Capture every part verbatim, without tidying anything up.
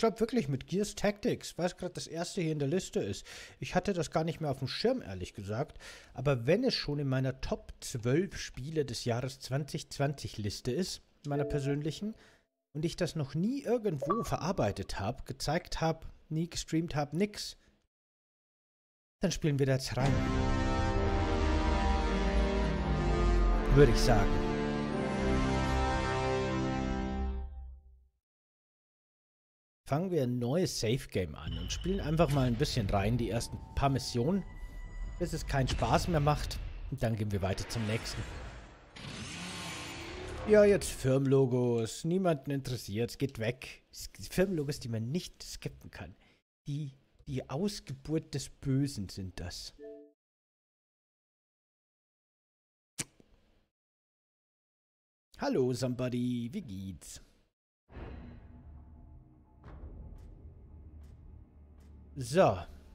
glaube wirklich mit Gears Tactics, weil es gerade das erste hier in der Liste ist. Ich hatte das gar nicht mehr auf dem Schirm, ehrlich gesagt. Aber wenn es schon in meiner Top zwölf Spiele des Jahres zwanzig zwanzig Liste ist, meiner persönlichen, und ich das noch nie irgendwo verarbeitet habe, gezeigt habe, nie gestreamt habe, nix, dann spielen wir da jetzt rein. Würde ich sagen. Fangen wir ein neues Safe Game an und spielen einfach mal ein bisschen rein, die ersten paar Missionen, bis es keinen Spaß mehr macht. Und dann gehen wir weiter zum nächsten. Ja, jetzt Firmenlogos. Niemanden interessiert. Geht weg. Firmenlogos, die man nicht skippen kann. Die, die Ausgeburt des Bösen sind das. Hallo, somebody. Wie geht's? So.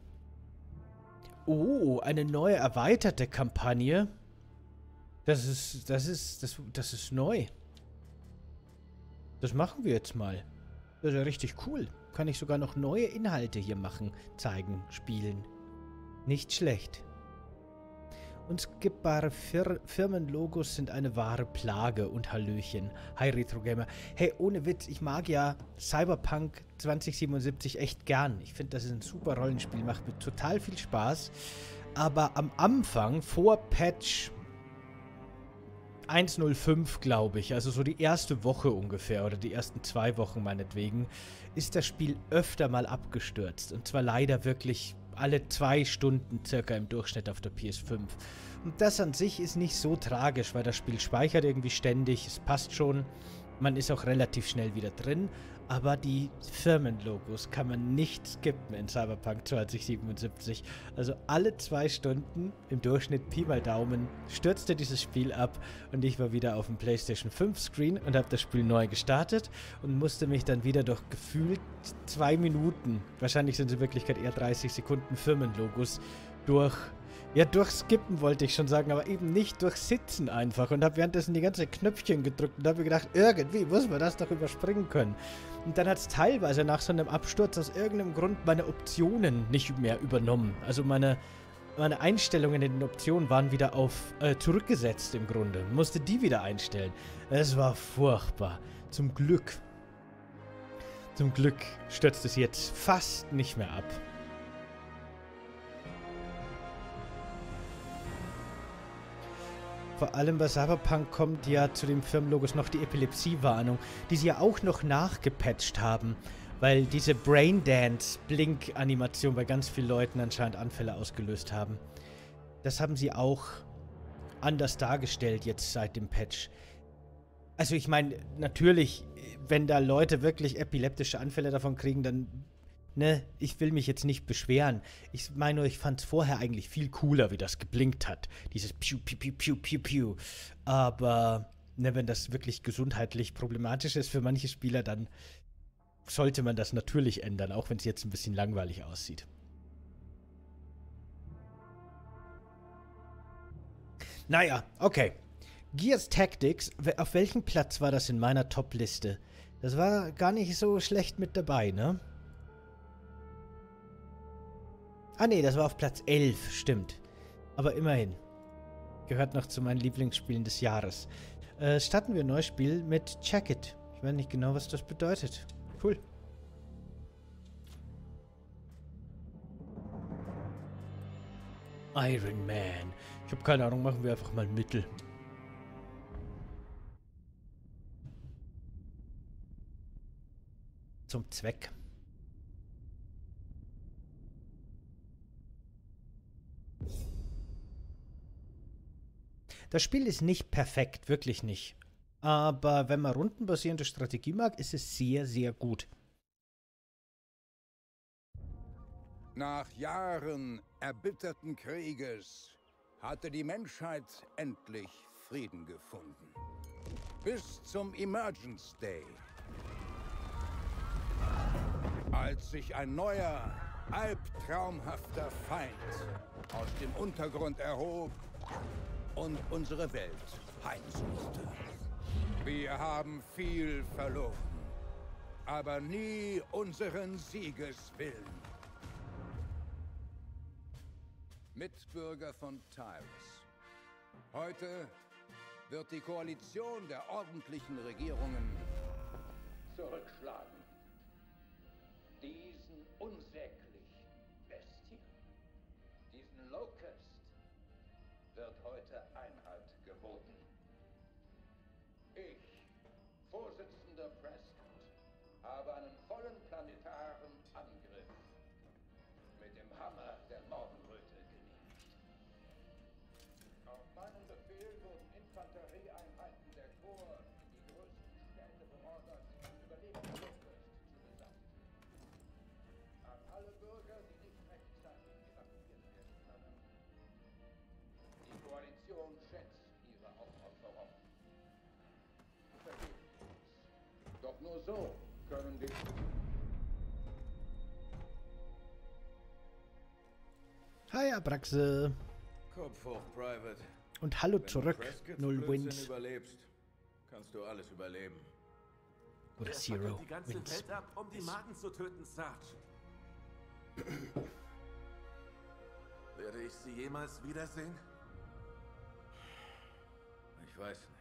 Oh, eine neue erweiterte Kampagne. Das ist, das ist, das, das ist neu. Das machen wir jetzt mal. Das ist ja richtig cool. Kann ich sogar noch neue Inhalte hier machen, zeigen, spielen. Nicht schlecht. Unskippbare Fir Firmenlogos sind eine wahre Plage und Hallöchen. Hi Retro-Gamer. Hey, ohne Witz, ich mag ja Cyberpunk zwanzig siebenundsiebzig echt gern. Ich finde, das ist ein super Rollenspiel, macht mir total viel Spaß. Aber am Anfang, vor Patch eins Punkt null fünf, glaube ich, also so die erste Woche ungefähr oder die ersten zwei Wochen meinetwegen, ist das Spiel öfter mal abgestürzt. Und zwar leider wirklich alle zwei Stunden circa im Durchschnitt auf der P S fünf. Und das an sich ist nicht so tragisch, weil das Spiel speichert irgendwie ständig, es passt schon. Man ist auch relativ schnell wieder drin, aber die Firmenlogos kann man nicht skippen in Cyberpunk zwanzig siebenundsiebzig. Also alle zwei Stunden im Durchschnitt Pi mal Daumen stürzte dieses Spiel ab und ich war wieder auf dem PlayStation fünf Screen und habe das Spiel neu gestartet und musste mich dann wieder durch gefühlt zwei Minuten, wahrscheinlich sind es in Wirklichkeit eher dreißig Sekunden Firmenlogos, durch Ja, durchskippen wollte ich schon sagen, aber eben nicht durchsitzen einfach. Und habe währenddessen die ganze Knöpfchen gedrückt und habe mir gedacht, irgendwie muss man das doch überspringen können. Und dann hat es teilweise nach so einem Absturz aus irgendeinem Grund meine Optionen nicht mehr übernommen. Also meine, meine Einstellungen in den Optionen waren wieder auf äh, zurückgesetzt im Grunde. Musste die wieder einstellen. Es war furchtbar. Zum Glück. Zum Glück stürzt es jetzt fast nicht mehr ab. Vor allem bei Cyberpunk kommt ja zu den Firmenlogos noch die Epilepsie-Warnung, die sie ja auch noch nachgepatcht haben, weil diese Braindance-Blink-Animation bei ganz vielen Leuten anscheinend Anfälle ausgelöst haben. Das haben sie auch anders dargestellt jetzt seit dem Patch. Also ich meine, natürlich, wenn da Leute wirklich epileptische Anfälle davon kriegen, dann... Ne, ich will mich jetzt nicht beschweren. Ich meine nur, ich fand es vorher eigentlich viel cooler, wie das geblinkt hat. Dieses Piu, Piu, Piu, Piu, Piu, Piu. Aber, ne, wenn das wirklich gesundheitlich problematisch ist für manche Spieler, dann sollte man das natürlich ändern, auch wenn es jetzt ein bisschen langweilig aussieht. Naja, okay. Gears Tactics, auf welchem Platz war das in meiner Top-Liste? Das war gar nicht so schlecht mit dabei, ne? Ah ne, das war auf Platz elf, stimmt. Aber immerhin. Gehört noch zu meinen Lieblingsspielen des Jahres. Äh, starten wir ein neues Spiel mit Check-It. Ich weiß nicht genau, was das bedeutet. Cool. Iron Man. Ich habe keine Ahnung, machen wir einfach mal Mittel. Zum Zweck. Das Spiel ist nicht perfekt, wirklich nicht. Aber wenn man rundenbasierende Strategie mag, ist es sehr, sehr gut. Nach Jahren erbitterten Krieges hatte die Menschheit endlich Frieden gefunden. Bis zum Emergence Day. Als sich ein neuer, albtraumhafter Feind aus dem Untergrund erhob und unsere Welt heimsuchte. Wir haben viel verloren. aber nie unseren Siegeswillen. Mitbürger von Tyrus. Heute wird die Koalition der ordentlichen Regierungen zurückschlagen. Diesen unsäglichen Bestien, diesen Locust, wird heute Einhalt geboten. Ich, Vorsitzender Prescott, habe einen vollen planetaren Angriff mit dem Hammer der Morgenröte genehmigt. Auf meinen Befehl wurden Infanterieeinheiten der Korps in die größten Städte beordert, um überlebende Locust zu beseitigen. An alle Bürger, die nicht rechtzeitig evakuiert werden können. Die Koalition schätzt ihre Aufopferung. Vergebt uns. Doch nur so können wir... Hi, Abraxe. Kopf hoch, Private. Und hallo Wenn zurück, du Prescott's Null Blödsinn Wins. überlebst, kannst du alles überleben. Oder Er Zero fackelt die ganze Wins. Welt ab, um die Magen zu töten, Sarge. Werde ich sie jemals wiedersehen? Ich weiß nicht.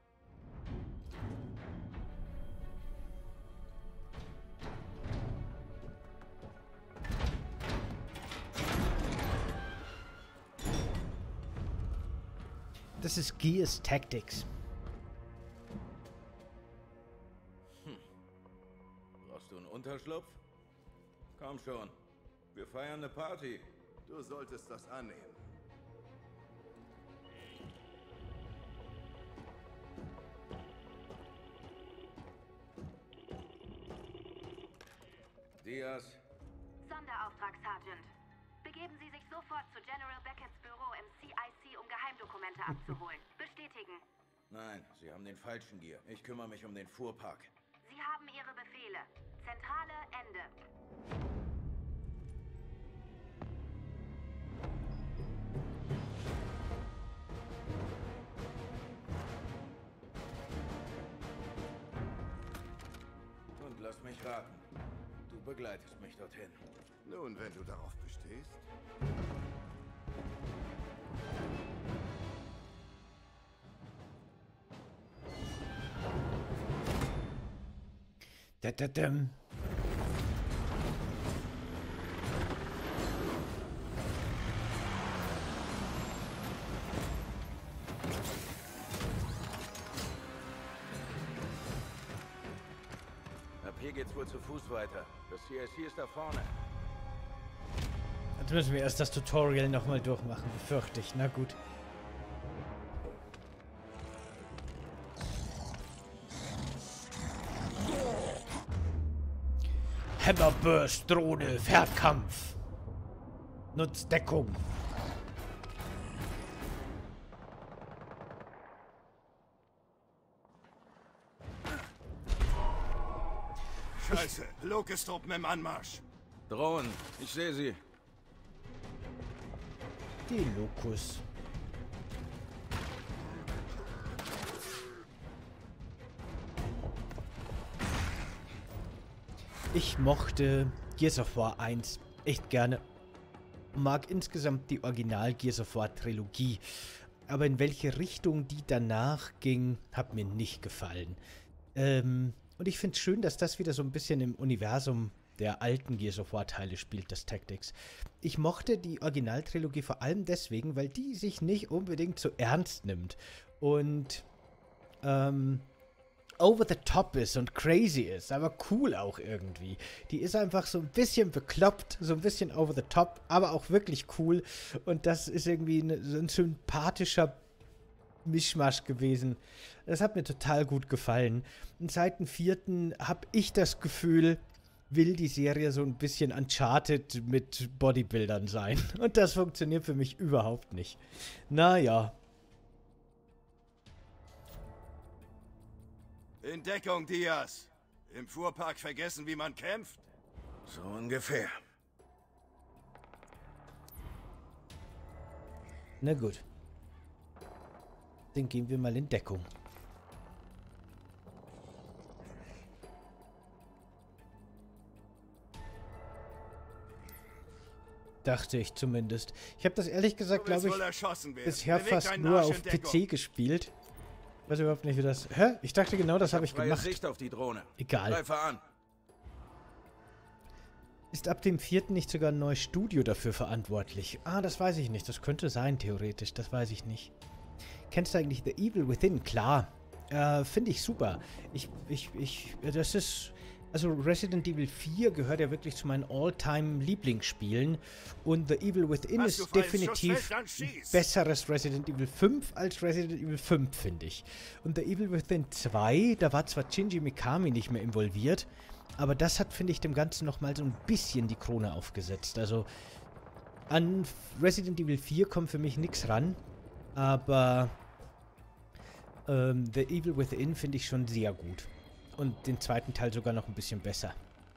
Das ist Gears Tactics. Brauchst du einen Unterschlupf? Komm schon. Wir feiern eine Party. Du solltest das annehmen. Diaz, Sonderauftrag, Sergeant. Begeben Sie sich sofort zu General Beckett's Büro im C I C, um Geheimdokumente abzuholen. Bestätigen. nein, Sie haben den falschen Gear. Ich kümmere mich um den Fuhrpark. Sie haben Ihre Befehle. Zentrale, Ende. Und lass mich raten. Du begleitest mich dorthin. Nun, wenn du darauf bestehst. Da, da, dum. Ab hier geht's wohl zu Fuß weiter. Das C I C ist da vorne. Jetzt müssen wir erst das Tutorial nochmal durchmachen, befürchte ich. Na gut. Hammerburst, Drohne, Fernkampf. Nutzt Deckung. Scheiße, Locust-Truppen im Anmarsch. Drohnen, ich sehe sie. Die Locus. Ich mochte Gears of War eins echt gerne. Mag insgesamt die Original Gears of War Trilogie. Aber in welche Richtung die danach ging, hat mir nicht gefallen. Ähm, und ich finde es schön, dass das wieder so ein bisschen im Universum der alten Gears of War Teile spielt, das Tactics. Ich mochte die Originaltrilogie vor allem deswegen, weil die sich nicht unbedingt so ernst nimmt und ähm, over the top ist und crazy ist, aber cool auch irgendwie. Die ist einfach so ein bisschen bekloppt, so ein bisschen over the top, aber auch wirklich cool und das ist irgendwie ne, so ein sympathischer Mischmasch gewesen. Das hat mir total gut gefallen. Und seit dem vierten habe ich das Gefühl, will die Serie so ein bisschen Uncharted mit Bodybuildern sein. Und das funktioniert für mich überhaupt nicht. Naja. In Deckung, Diaz. Im Fuhrpark vergessen, wie man kämpft. So ungefähr. Na gut. Dann gehen wir mal in Deckung. Dachte ich zumindest. Ich habe das ehrlich gesagt, Du willst glaube wohl ich, erschossen werden. bisher Beweg fast deinen nur Arsch auf in P Deckung. C gespielt. Weiß überhaupt nicht, wie das... Hä? Ich dachte genau, das habe ich Freie gemacht. Sicht auf die Drohne. Egal. Greife an. Ist ab dem vierten nicht sogar ein neues Studio dafür verantwortlich? Ah, das weiß ich nicht. Das könnte sein, theoretisch. Das weiß ich nicht. Kennst du eigentlich The Evil Within? Klar. Äh, finde ich super. Ich, ich, ich, das ist... Also Resident Evil vier gehört ja wirklich zu meinen All-Time-Lieblingsspielen. Und The Evil Within Hast du ist freies definitiv Schussfeld? Dann ein schieß. besseres Resident Evil fünf als Resident Evil fünf, finde ich. Und The Evil Within zwei, da war zwar Shinji Mikami nicht mehr involviert, aber das hat, finde ich, dem Ganzen nochmal so ein bisschen die Krone aufgesetzt. Also an Resident Evil vier kommt für mich nichts ran, aber ähm, The Evil Within finde ich schon sehr gut. Und den zweiten Teil sogar noch ein bisschen besser.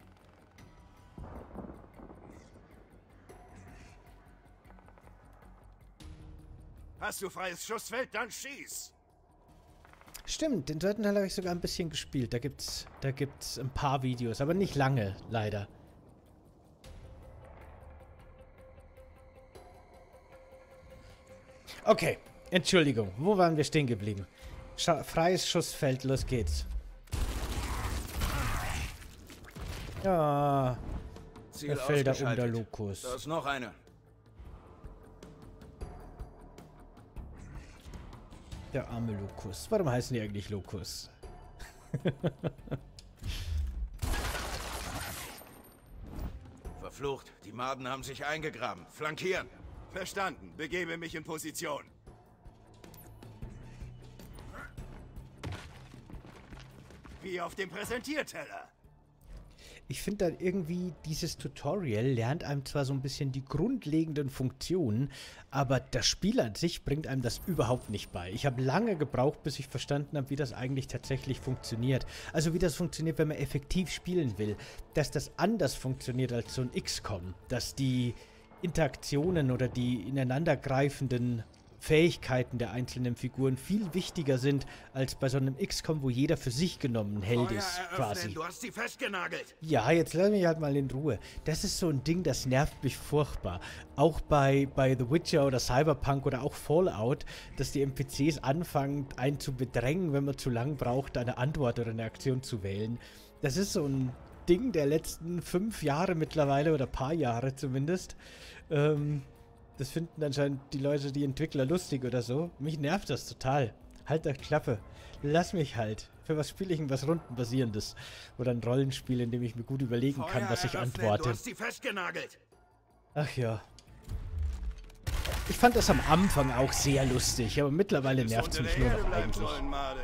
Hast du freies Schussfeld? Dann schieß. Stimmt, den zweiten Teil habe ich sogar ein bisschen gespielt. Da gibt's, da gibt's ein paar Videos, aber nicht lange, leider. Okay, Entschuldigung. Wo waren wir stehen geblieben? Scha- freies Schussfeld, los geht's. Ja, Ziel da fällt da um der ausgeschaltet. Lukus. Da ist noch eine. Der arme Lukus. Warum heißen die eigentlich Lukus? Verflucht. Die Maden haben sich eingegraben. Flankieren. Verstanden. Begebe mich in Position. Wie auf dem Präsentierteller. Ich finde dann irgendwie, dieses Tutorial lernt einem zwar so ein bisschen die grundlegenden Funktionen, aber das Spiel an sich bringt einem das überhaupt nicht bei. Ich habe lange gebraucht, bis ich verstanden habe, wie das eigentlich tatsächlich funktioniert. Also wie das funktioniert, wenn man effektiv spielen will. Dass das anders funktioniert als so ein X COM. Dass die Interaktionen oder die ineinandergreifenden Fähigkeiten der einzelnen Figuren viel wichtiger sind, als bei so einem X COM, wo jeder für sich genommen ein Held Feuer ist, eröffnen. quasi. Du hast sie festgenagelt. Ja, jetzt lass mich halt mal in Ruhe. Das ist so ein Ding, das nervt mich furchtbar. Auch bei, bei The Witcher oder Cyberpunk oder auch Fallout, dass die N P Cs anfangen, einen zu bedrängen, wenn man zu lang braucht, eine Antwort oder eine Aktion zu wählen. Das ist so ein Ding der letzten fünf Jahre mittlerweile, oder paar Jahre zumindest. Ähm, das finden anscheinend die Leute, die Entwickler, lustig oder so. Mich nervt das total. Halt doch Klappe. Lass mich halt. Für was spiele ich denn was Rundenbasierendes? Oder ein Rollenspiel, in dem ich mir gut überlegen kann, Feuer was ich eröffnen. antworte. Du hast sie festgenagelt. Ach ja. Ich fand das am Anfang auch sehr lustig, aber mittlerweile Bis nervt es unter mich der nur Erde noch bleiben eigentlich. sollen, Made.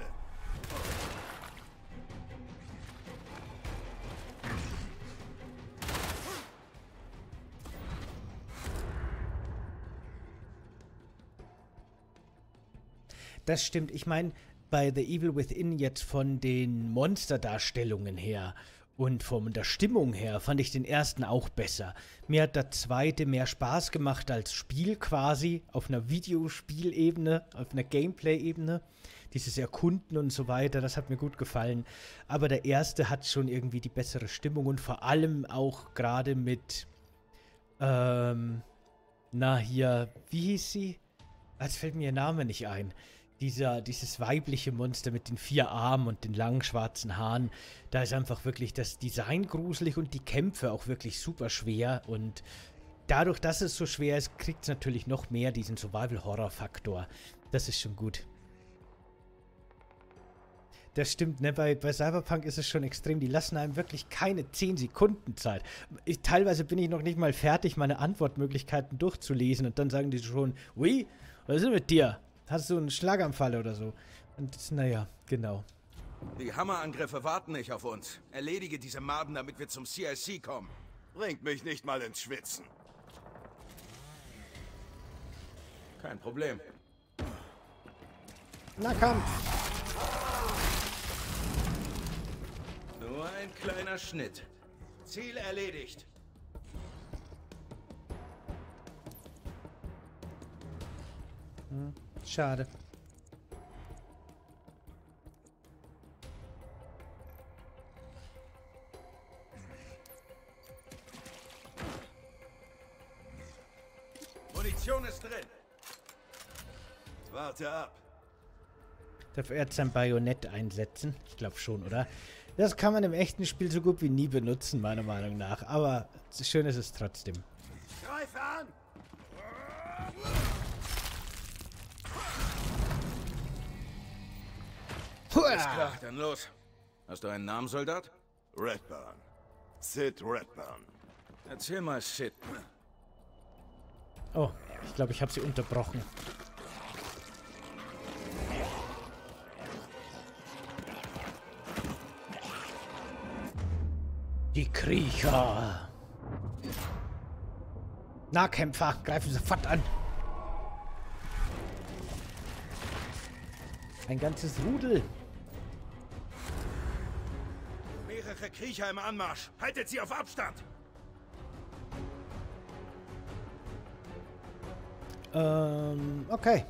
Das stimmt. Ich meine, bei The Evil Within jetzt von den Monsterdarstellungen her und von der Stimmung her fand ich den ersten auch besser. Mir hat der zweite mehr Spaß gemacht als Spiel quasi, auf einer Videospielebene, auf einer Gameplay-Ebene. Dieses Erkunden und so weiter, das hat mir gut gefallen. Aber der erste hat schon irgendwie die bessere Stimmung und vor allem auch gerade mit, ähm, na hier, wie hieß sie? Jetzt fällt mir ihr Name nicht ein. Dieser, dieses weibliche Monster mit den vier Armen und den langen schwarzen Haaren, da ist einfach wirklich das Design gruselig und die Kämpfe auch wirklich super schwer. Und dadurch, dass es so schwer ist, kriegt es natürlich noch mehr diesen Survival-Horror-Faktor. Das ist schon gut. Das stimmt, ne? Bei, bei Cyberpunk ist es schon extrem. Die lassen einem wirklich keine zehn Sekunden Zeit. Ich, teilweise bin ich noch nicht mal fertig, meine Antwortmöglichkeiten durchzulesen und dann sagen die schon, ui, was ist denn mit dir? Hast du einen Schlaganfall oder so? Und das, naja, genau. Die Hammerangriffe warten nicht auf uns. Erledige diese Maden, damit wir zum C I C kommen. Bringt mich nicht mal ins Schwitzen. Kein Problem. Na komm! Nur ein kleiner Schnitt. Ziel erledigt. Schade. Munition ist drin. Warte ab. Darf er jetzt sein Bajonett einsetzen? Ich glaube schon, oder? Das kann man im echten Spiel so gut wie nie benutzen, meiner Meinung nach. Aber schön ist es trotzdem. Greife an! Alles klar, dann los. Hast du einen Namen, Soldat? Redburn. Sid Redburn. Erzähl mal, Sid. Oh, ich glaube, ich habe sie unterbrochen. Die Kriecher. Nahkämpfer, greifen sofort an. Ein ganzes Rudel. Mehrere Kriecher im Anmarsch. Haltet sie auf Abstand! Ähm, okay.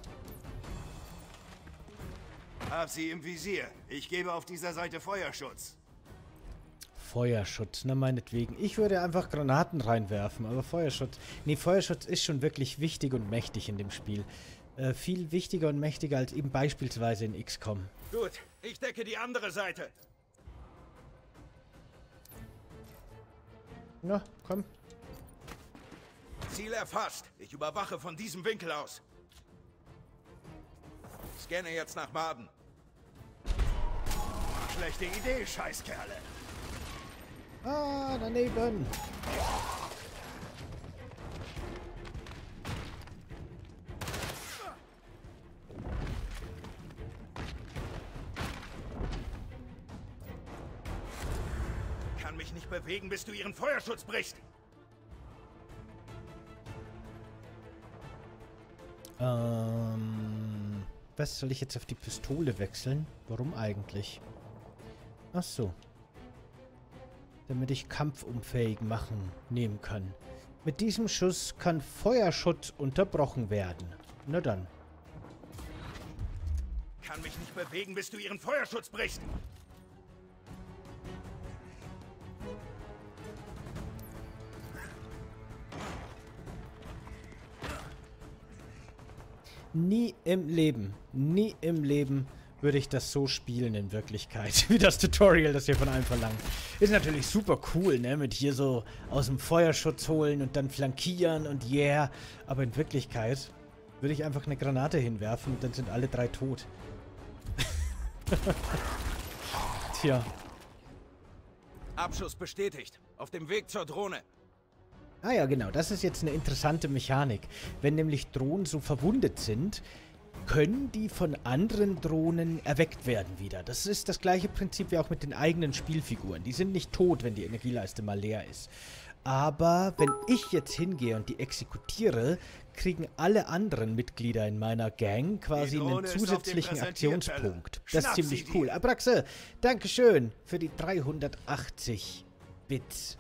Hab sie im Visier. Ich gebe auf dieser Seite Feuerschutz. Feuerschutz, na meinetwegen. Ich würde einfach Granaten reinwerfen, aber Feuerschutz... Nee, Feuerschutz ist schon wirklich wichtig und mächtig in dem Spiel. Äh, viel wichtiger und mächtiger als eben beispielsweise in X COM. Gut, ich decke die andere Seite. Na, komm. Ziel erfasst. Ich überwache von diesem Winkel aus. Scanne jetzt nach Maden. Schlechte Idee, Scheißkerle. Ah, daneben. Kann mich nicht bewegen, bis du ihren Feuerschutz brichst. Ähm, was soll ich jetzt auf die Pistole wechseln? Warum eigentlich? Ach so. Damit ich kampfunfähig machen, nehmen kann. Mit diesem Schuss kann Feuerschutz unterbrochen werden. Na dann. Kann mich nicht bewegen, bis du ihren Feuerschutz brichst. Nie im Leben, nie im Leben würde ich das so spielen in Wirklichkeit, wie das Tutorial, das hier von einem verlangt. Ist natürlich super cool, ne, mit hier so aus dem Feuerschutz holen und dann flankieren und yeah. Aber in Wirklichkeit würde ich einfach eine Granate hinwerfen und dann sind alle drei tot. Tja. Abschuss bestätigt. Auf dem Weg zur Drohne. Ah ja, genau. Das ist jetzt eine interessante Mechanik. Wenn nämlich Drohnen so verwundet sind, können die von anderen Drohnen erweckt werden wieder. Das ist das gleiche Prinzip wie auch mit den eigenen Spielfiguren. Die sind nicht tot, wenn die Energieleiste mal leer ist. Aber wenn ich jetzt hingehe und die exekutiere, kriegen alle anderen Mitglieder in meiner Gang quasi einen zusätzlichen Aktionspunkt. Das ist ziemlich cool. Abraxe, Dankeschön für die dreihundertachtzig Bits.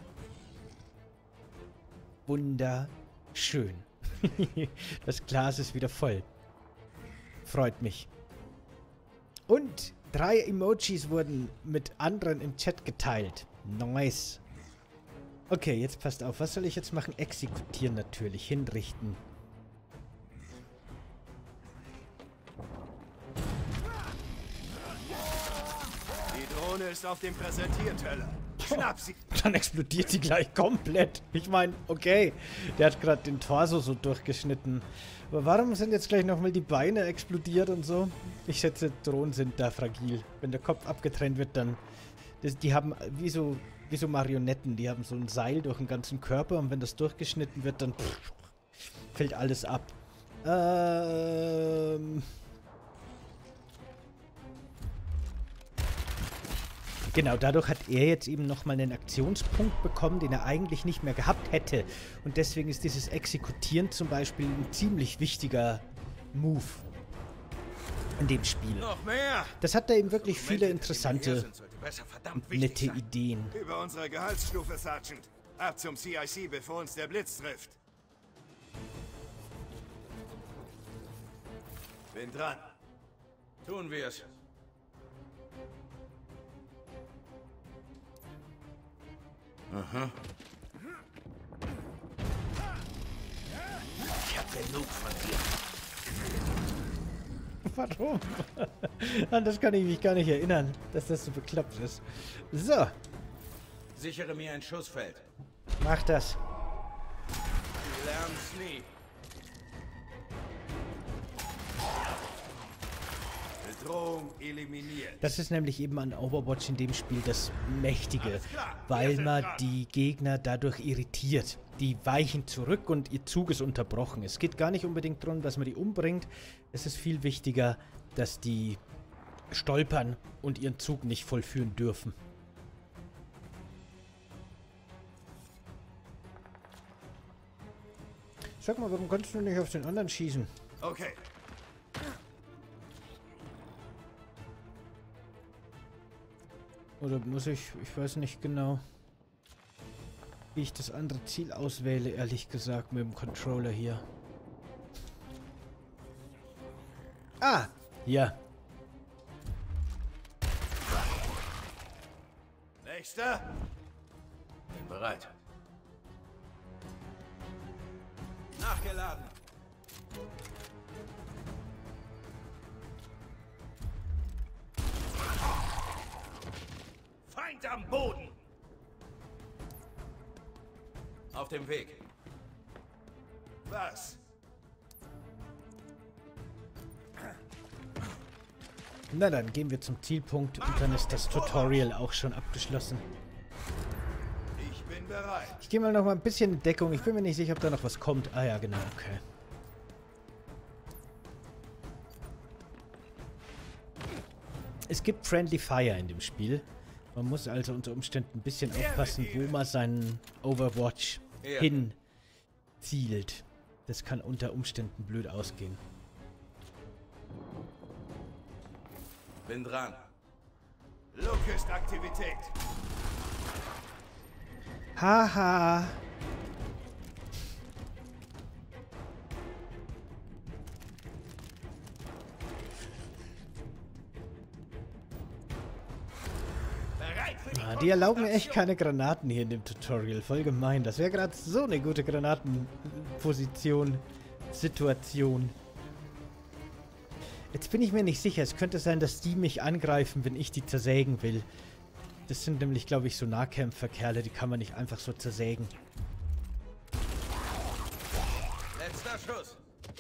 Wunderschön. Das Glas ist wieder voll. Freut mich. Und drei Emojis wurden mit anderen im Chat geteilt. Nice. Okay, jetzt passt auf. Was soll ich jetzt machen? Exekutieren natürlich. Hinrichten. Die Drohne ist auf dem Präsentierteller. Schnapp sie. Dann explodiert sie gleich komplett. Ich meine, okay, der hat gerade den Torso so durchgeschnitten. Aber warum sind jetzt gleich nochmal die Beine explodiert und so? Ich schätze, Drohnen sind da fragil. Wenn der Kopf abgetrennt wird, dann... Das, die haben wie so, wie so Marionetten. Die haben so ein Seil durch den ganzen Körper und wenn das durchgeschnitten wird, dann pff, fällt alles ab. Ähm... Genau, dadurch hat er jetzt eben nochmal einen Aktionspunkt bekommen, den er eigentlich nicht mehr gehabt hätte. Und deswegen ist dieses Exekutieren zum Beispiel ein ziemlich wichtiger Move in dem Spiel. Noch mehr. Das hat da eben wirklich viele interessante, nette Ideen. Über unsere Gehaltsstufe, Sergeant. Ab zum C I C, bevor uns der Blitz trifft. Bin dran. Tun wir es. Aha. Ich hab Genug von dir. Warum? An das kann ich mich gar nicht erinnern, dass das so bekloppt ist. So, Sichere mir ein Schussfeld. mach das. Du lernst nie. Bedrohung eliminiert. Das ist nämlich eben an Overwatch in dem Spiel das Mächtige, Alles klar, wir weil sind man dran. die Gegner dadurch irritiert. Die weichen zurück und ihr Zug ist unterbrochen. Es geht gar nicht unbedingt darum, dass man die umbringt. Es ist viel wichtiger, dass die stolpern und ihren Zug nicht vollführen dürfen. Sag mal, warum kannst du nicht auf den anderen schießen? Okay. Oder muss ich, ich weiß nicht genau, wie ich das andere Ziel auswähle, ehrlich gesagt, mit dem Controller hier. Ah, ja. Nächster. Bin bereit. Nachgeladen. Feind am Boden. Auf dem Weg. Was? Na dann gehen wir zum Zielpunkt und dann ist das Tutorial auch schon abgeschlossen. Ich bin bereit. Ich gehe mal noch mal ein bisschen in Deckung. Ich bin mir nicht sicher, ob da noch was kommt. Ah ja, genau, okay. Es gibt Friendly Fire in dem Spiel. Man muss also unter Umständen ein bisschen aufpassen, wo man seinen Overwatch Ja. hinzielt. Das kann unter Umständen blöd ausgehen. Bin dran. Locust-Aktivität. Haha. Bereit für die Ah, die erlauben mir echt Konfrontation. keine Granaten hier in dem Tutorial. Voll gemein. Das wäre gerade so eine gute Granatenposition, Situation. Jetzt bin ich mir nicht sicher. Es könnte sein, dass die mich angreifen, wenn ich die zersägen will. Das sind nämlich, glaube ich, so Nahkämpferkerle. Die kann man nicht einfach so zersägen. Letzter Schuss.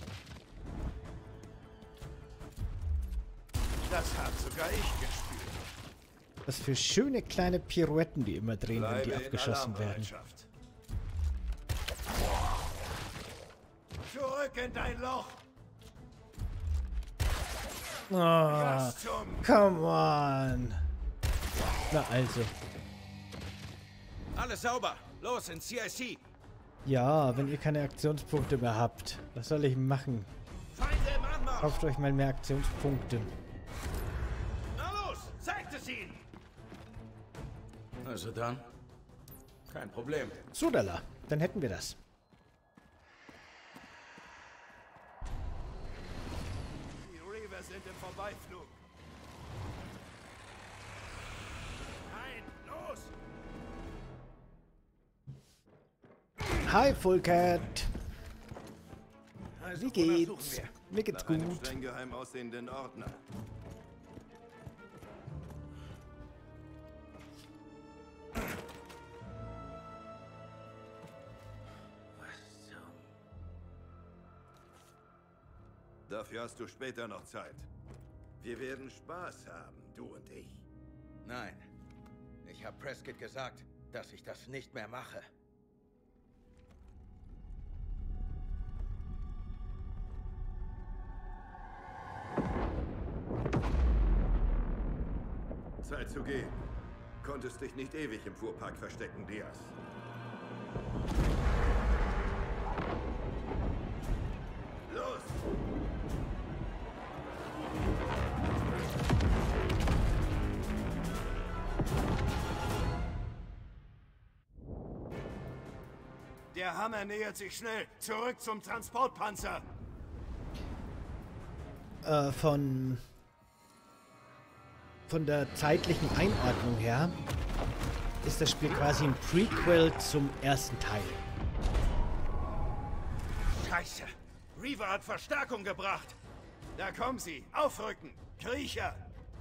Das hat sogar ich gespürt. Was für schöne kleine Pirouetten die immer drehen, wenn Bleibe die in abgeschossen werden. Alarmbereitschaft. Zurück in dein Loch. Oh, Was zum... come on. Na also. Alles sauber. Los in C I C. Ja, wenn ihr keine Aktionspunkte mehr habt. Was soll ich machen? Feinde im Anmarsch. Kauft euch mal mehr Aktionspunkte. Na los, zeigt es ihnen. Also dann. Kein Problem. Sodala, dann hätten wir das. Die Reaver sind im Vorbeiflug. Nein, los! Hi, Fullcat. Wie geht's? suchen wir? Mir geht's Nach einem gut. streng geheim aussehenden Ordner. Was zum... Dafür hast du später noch Zeit. Wir werden Spaß haben, du und ich. Nein. Ich habe Prescott gesagt, dass ich das nicht mehr mache. Zeit zu gehen. Konntest dich nicht ewig im Fuhrpark verstecken, Diaz. Los! Der Hammer nähert sich schnell. Zurück zum Transportpanzer. Äh, von... Von der zeitlichen Einordnung her ist das Spiel quasi ein Prequel zum ersten Teil. Scheiße. Reaver hat Verstärkung gebracht. Da kommen sie. Aufrücken. Kriecher.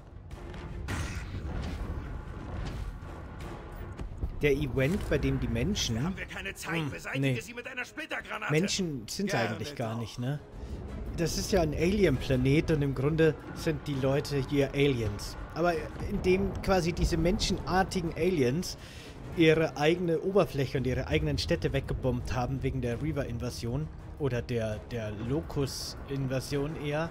Der Event, bei dem die Menschen... Haben wir keine Zeit. Hm, Beseitige nee. sie mit einer Splittergranate. Menschen sind Gerne eigentlich gar doch. nicht, ne? Das ist ja ein Alien-Planet und im Grunde sind die Leute hier Aliens. Aber indem quasi diese menschenartigen Aliens ihre eigene Oberfläche und ihre eigenen Städte weggebombt haben wegen der Reaver-Invasion oder der, der Locus-Invasion eher,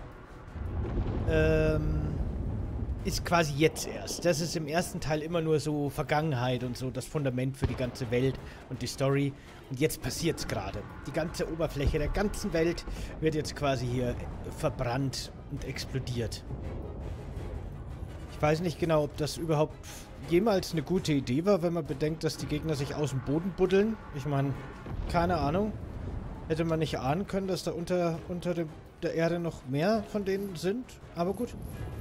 ähm, ist quasi jetzt erst. Das ist im ersten Teil immer nur so Vergangenheit und so das Fundament für die ganze Welt und die Story. Und jetzt passiert's gerade. Die ganze Oberfläche der ganzen Welt wird jetzt quasi hier verbrannt und explodiert. Ich weiß nicht genau, ob das überhaupt jemals eine gute Idee war, wenn man bedenkt, dass die Gegner sich aus dem Boden buddeln. Ich meine, keine Ahnung. Hätte man nicht ahnen können, dass da unter, unter dem, der Erde noch mehr von denen sind. Aber gut.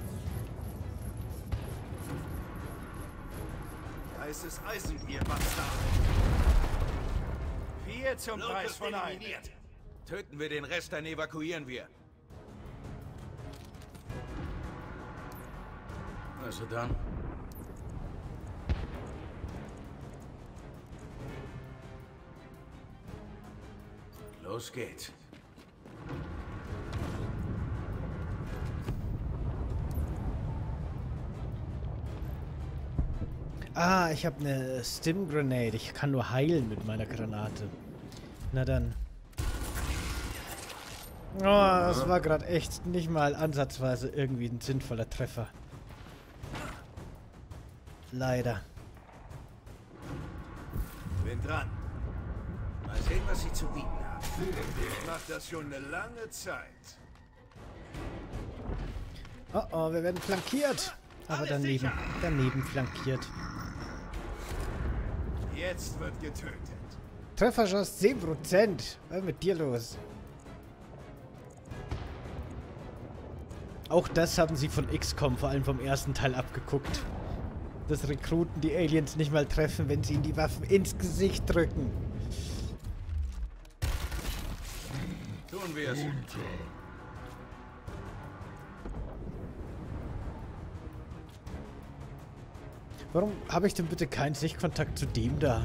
Heißes Eisen, ihr Bastard. Vier zum Preis von einem. Töten wir den Rest, dann evakuieren wir. Also dann. Los geht's. Ah, ich habe eine Stim Grenade. Ich kann nur heilen mit meiner Granate. Na dann. Oh, das war gerade echt nicht mal ansatzweise irgendwie ein sinnvoller Treffer. Leider. Bin dran. Mal sehen, was sie zu bieten haben. Ich mach das schon eine lange Zeit. Oh oh, wir werden flankiert. Aber daneben, daneben flankiert. Jetzt wird getötet. Trefferschuss zehn Prozent. Was ist mit dir los? Auch das haben sie von X COM, vor allem vom ersten Teil, abgeguckt. Dass Rekruten die Aliens nicht mal treffen, wenn sie ihnen die Waffen ins Gesicht drücken. Tun wir es. Warum habe ich denn bitte keinen Sichtkontakt zu dem da?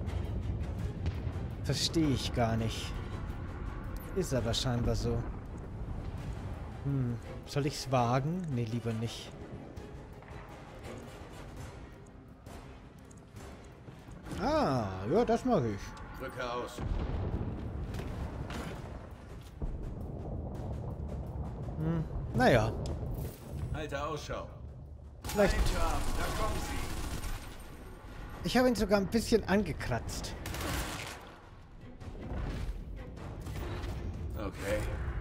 Verstehe ich gar nicht. Ist aber scheinbar so. Hm, soll ich's wagen? Nee, lieber nicht. Ah, ja, das mag ich. Drücke aus. Hm, naja. Halte Ausschau. Vielleicht. Da kommen sie. Ich habe ihn sogar ein bisschen angekratzt. Okay.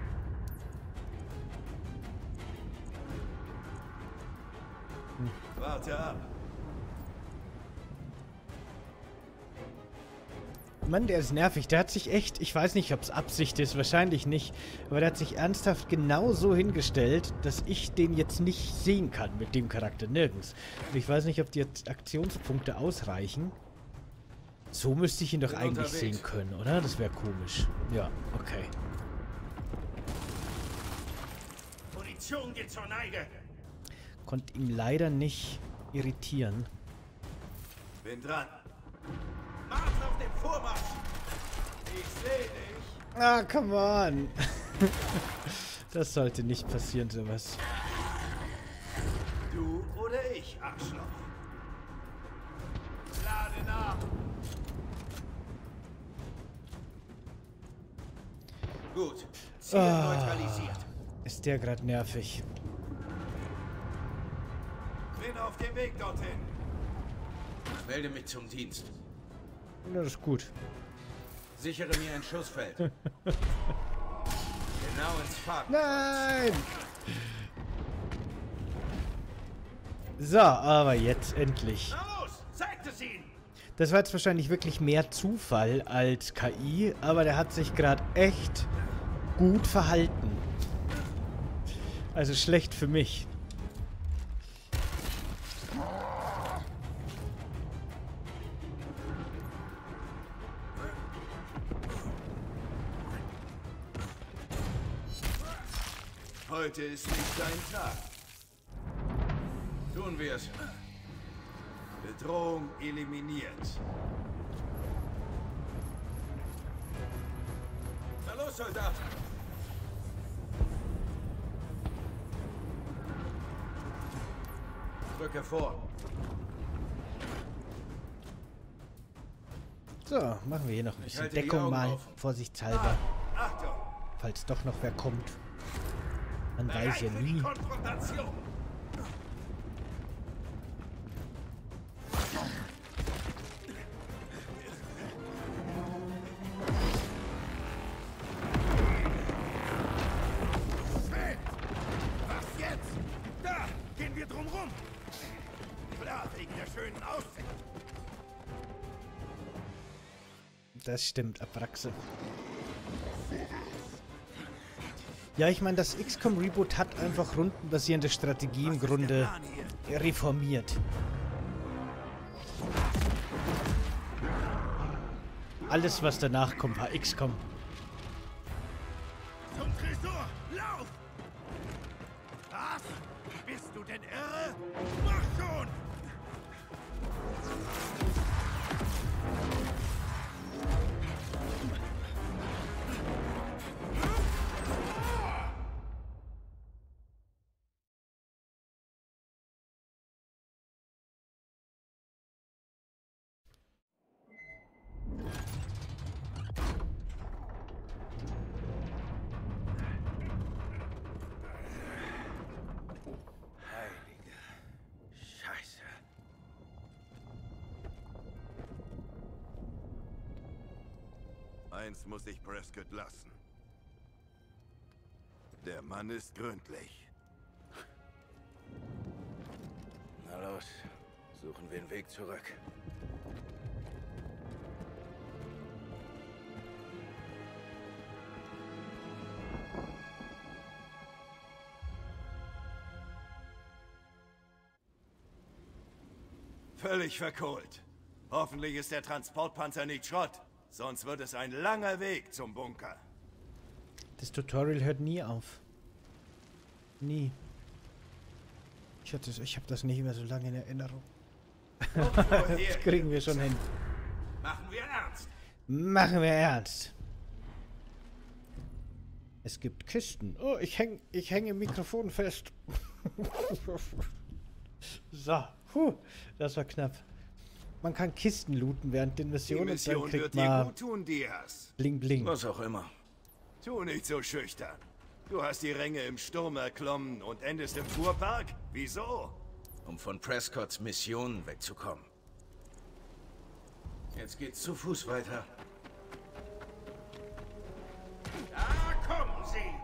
Warte ab. Mann, der ist nervig. Der hat sich echt, ich weiß nicht, ob es Absicht ist, wahrscheinlich nicht, aber der hat sich ernsthaft genau so hingestellt, dass ich den jetzt nicht sehen kann mit dem Charakter. Nirgends. Und ich weiß nicht, ob die jetzt Aktionspunkte ausreichen. So müsste ich ihn doch Bin eigentlich unterwegs. sehen können, oder? Das wäre komisch. Ja, okay. Munition geht zur Neige. Konnte ihn leider nicht irritieren. Bin dran. Marsch auf den Vormarsch. Ich sehe dich. Ah, come on. Das sollte nicht passieren, sowas. Du oder ich, Arschloch. Lade nach. Gut. Ziel Ah. neutralisiert. Ist der gerade nervig. Bin auf dem Weg dorthin. Melde mich zum Dienst. Na, das ist gut. Sichere mir ein Schussfeld. Genau ins Fahrrad. Nein! So, aber jetzt endlich. Na los, zeigt es ihnen. Das war jetzt wahrscheinlich wirklich mehr Zufall als K I, aber der hat sich gerade echt gut verhalten. Also schlecht für mich. Heute ist nicht dein Tag. Tun wir es. Bedrohung eliminiert. Na los, Soldat! Rücke vor. So, machen wir hier noch ein bisschen halte die Deckung Augen mal, auf. vorsichtshalber. Achtung! Falls doch noch wer kommt. Man weiß Bereit ja für die nie. Konfrontation! Schnell! Was jetzt? Da! Gehen wir drum rum! Klar, wegen der schönen Aussicht! Das stimmt, Abraxe. Ja, ich meine, das X COM Reboot hat einfach rundenbasierende Strategie im Grunde reformiert. Alles, was danach kommt, war X COM. Zum Tresor! Lauf! Was? Bist du denn irre? Mach schon! Scheiße. Eins muss ich Prescott lassen. Der Mann ist gründlich. Na los, suchen wir den Weg zurück. Völlig verkohlt. Hoffentlich ist der Transportpanzer nicht Schrott. Sonst wird es ein langer Weg zum Bunker. Das Tutorial hört nie auf. Nie. Ich, hatte, ich habe das nicht mehr so lange in Erinnerung. Das kriegen wir schon hin. Machen wir ernst. Machen wir ernst. Es gibt Kisten. Oh, ich häng, ich hänge im Mikrofon fest. So, puh, das war knapp. Man kann Kisten looten während den Die Missionen und dann Mission kriegt wird dir man gut tun, Diaz. Bling Bling. Was auch immer. Tu nicht so schüchtern. Du hast die Ränge im Sturm erklommen und endest im Fuhrpark? Wieso? Um von Prescotts Mission wegzukommen. Jetzt geht's zu Fuß weiter. Da kommen sie!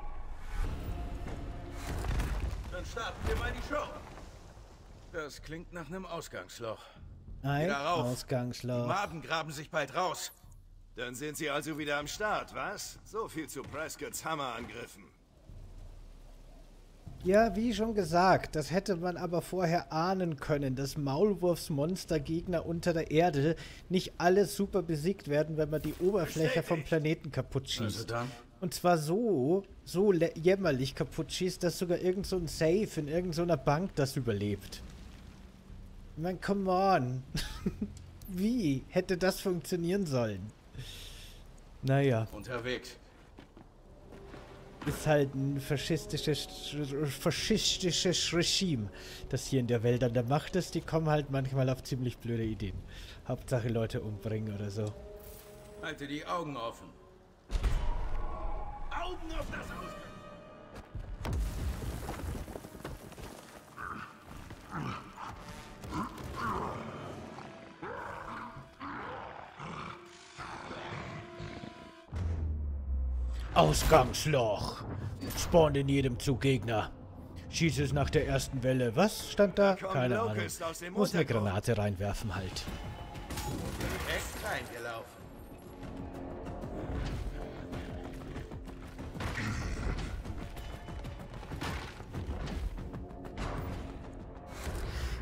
Dann starten wir mal die Show. Das klingt nach einem Ausgangsloch. Ein Wieder rauf. Die Ausgangsloch. Maden graben sich bald raus. Dann sind sie also wieder am Start, was? So viel zu Prescotts Hammerangriffen. Ja, wie schon gesagt, das hätte man aber vorher ahnen können, dass Maulwurfsmonster-Gegner unter der Erde nicht alle super besiegt werden, wenn man die Oberfläche vom Planeten kaputt schießt. Also dann? Und zwar so, so jämmerlich kaputt schießt, dass sogar irgend so ein Safe in irgendeiner Bank das überlebt. Ich meine, come on. Wie hätte das funktionieren sollen? Naja. Unterwegs. Ist halt ein faschistisches, faschistisches Regime, das hier in der Welt an der Macht ist. Die kommen halt manchmal auf ziemlich blöde Ideen. Hauptsache Leute umbringen oder so. Halte die Augen offen. Augen auf das Ausgang! Ausgangsloch. Spawn in jedem Zug Gegner. Schieß es nach der ersten Welle. Was stand da? Da kommt Keine Ahnung. Locust aus dem Muss eine Untergrund. Granate reinwerfen halt. Echt reingelaufen.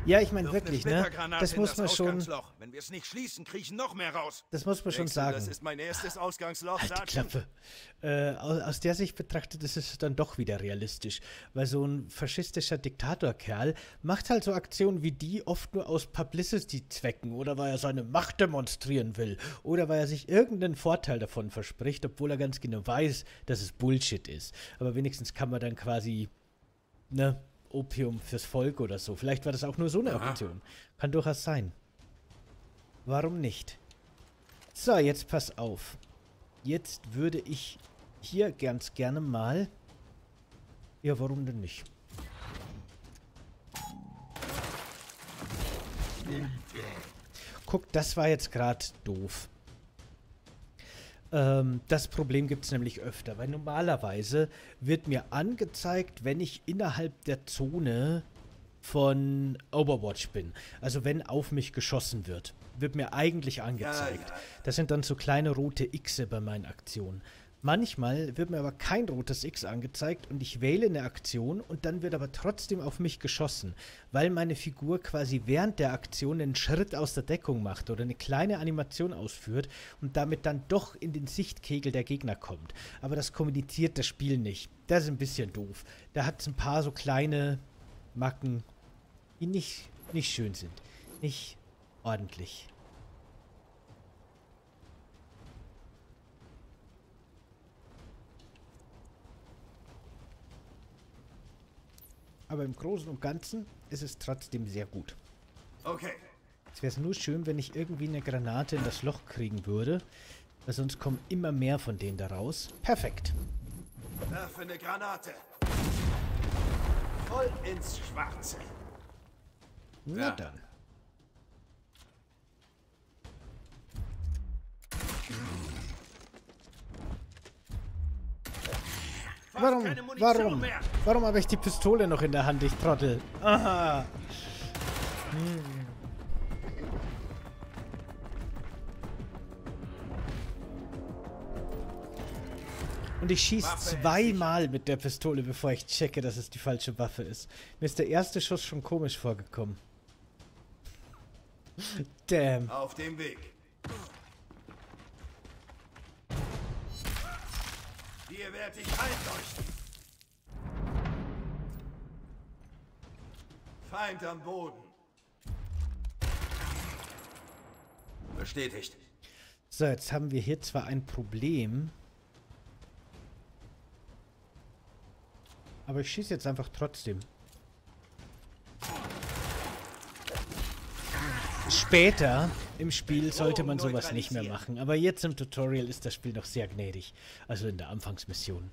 Ja, ich meine Wirf wirklich, eine ne? Splittergranate Das in muss man schon, Ausgangsloch. Wenn wir es nicht schließen, kriechen noch mehr raus. das muss man schon Denkst du, sagen. Das ist mein erstes Ausgangsloch, Halt die Sergeant. Klappe. Äh, aus, aus der Sicht betrachtet ist es dann doch wieder realistisch, weil so ein faschistischer Diktatorkerl macht halt so Aktionen wie die oft nur aus Publicity-Zwecken oder weil er seine Macht demonstrieren will oder weil er sich irgendeinen Vorteil davon verspricht, obwohl er ganz genau weiß, dass es Bullshit ist. Aber wenigstens kann man dann quasi, ne, Opium fürs Volk oder so. Vielleicht war das auch nur so eine Aktion. Kann durchaus sein. Warum nicht? So, jetzt pass auf. Jetzt würde ich hier ganz gerne mal... Ja, warum denn nicht? Guck, das war jetzt gerade doof. Ähm, das Problem gibt es nämlich öfter, weil normalerweise wird mir angezeigt, wenn ich innerhalb der Zone von Overwatch bin. Also wenn auf mich geschossen wird, wird mir eigentlich angezeigt. Ja, ja. Das sind dann so kleine rote Xe bei meinen Aktionen. Manchmal wird mir aber kein rotes X angezeigt und ich wähle eine Aktion und dann wird aber trotzdem auf mich geschossen, weil meine Figur quasi während der Aktion einen Schritt aus der Deckung macht oder eine kleine Animation ausführt und damit dann doch in den Sichtkegel der Gegner kommt. Aber das kommuniziert das Spiel nicht. Das ist ein bisschen doof. Da hat es ein paar so kleine Macken, die nicht, nicht schön sind. Nicht ordentlich. Aber im Großen und Ganzen ist es trotzdem sehr gut. Okay. Es wäre nur schön, wenn ich irgendwie eine Granate in das Loch kriegen würde, weil sonst kommen immer mehr von denen da raus. Perfekt. Werfe eine Granate. Voll ins Schwarze. Na Ja. dann. Fast Warum? keine Munition Warum? mehr. Warum habe ich die Pistole noch in der Hand, ich Trottel? Aha. Hm. Und ich schieße Waffe zweimal mit der Pistole, bevor ich checke, dass es die falsche Waffe ist. Mir ist der erste Schuss schon komisch vorgekommen. Damn. Auf dem Weg. Hier werde ich einleuchten. Feind am Boden. Bestätigt. So, jetzt haben wir hier zwar ein Problem. Aber ich schieße jetzt einfach trotzdem. Später im Spiel sollte man sowas nicht mehr machen. Aber jetzt im Tutorial ist das Spiel noch sehr gnädig. Also in der Anfangsmission.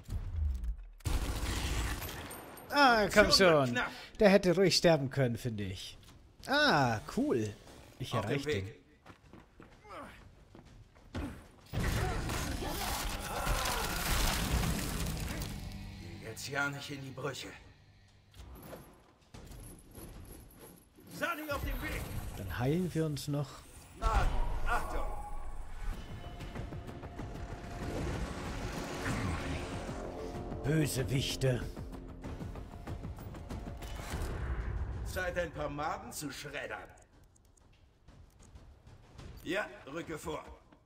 Ah, komm schon. Der hätte ruhig sterben können, finde ich. Ah, cool. Ich Auf dem erreiche den. Weg. Jetzt ja nicht in die Brüche. Sani auf dem Weg. Dann heilen wir uns noch. Laden. Achtung. Bösewichte. Zeit, ein paar Maden zu schreddern. Ja, rücke vor.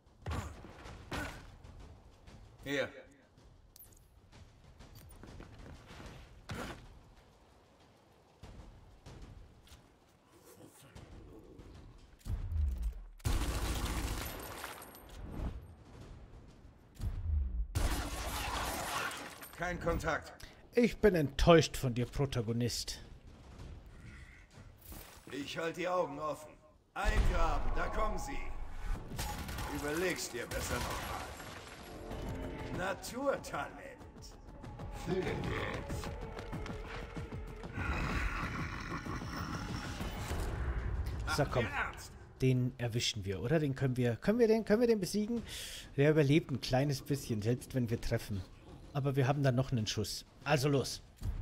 Hier. Kein Kontakt. Ich bin enttäuscht von dir, Protagonist. Ich halte die Augen offen. Eingraben, da kommen sie. Überleg's dir besser nochmal. Naturtalent. So, komm. Den erwischen wir, oder? Den können wir. Können wir den, können wir den besiegen? Der überlebt ein kleines bisschen, selbst wenn wir treffen. Aber wir haben dann noch einen Schuss. Also los.